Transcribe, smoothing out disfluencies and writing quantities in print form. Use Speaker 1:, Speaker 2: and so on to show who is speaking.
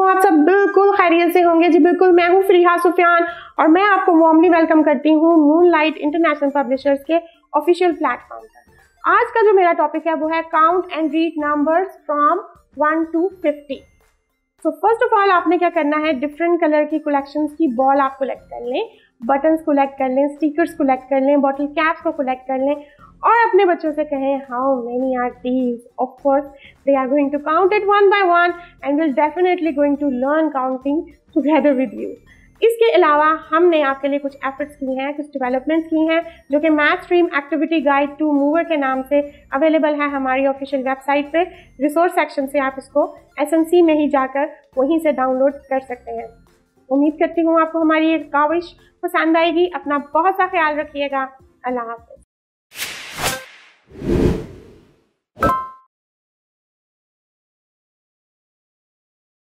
Speaker 1: हूँ आप सब बिल्कुल खैरियत से होंगे। जी बिल्कुल, मैं हूँ फरीहा सुफियान और मैं आपको वार्मली वेलकम करती हूँ मूनलाइट इंटरनेशनल पब्लिशर्स के ऑफिशियल प्लेटफॉर्म पर। आज का जो मेरा टॉपिक है वो है count and read numbers from 1 to 50। तो फर्स्ट ऑफ ऑल आपने क्या करना है, डिफरेंट कलर की कलेक्शंस की बॉल आप कलेक्ट कर लें, बटन्स कलेक्ट कर लें, स्टिकर्स कलेक्ट कर लें, बॉटल कैप्स को कलेक्ट कर लें और अपने बच्चों से कहें how many are these. Of course they are going to count it one by one and will definitely going to learn counting together with you. इसके अलावा हमने आपके लिए कुछ एफर्ट्स की हैं, कुछ डेवलपमेंट्स की हैं जो कि math stream activity guide to mover के नाम से अवेलेबल है हमारी ऑफिशियल वेबसाइट पे। रिसोर्स सेक्शन से आप इसको SNC में ही जाकर वहीं से डाउनलोड कर सकते हैं। उम्मीद करती हूँ आपको हमारी ये काविश पसंद आएगी। अपना बहुत सा ख्याल रखिएगा। अल्लाह हाफ़िज़।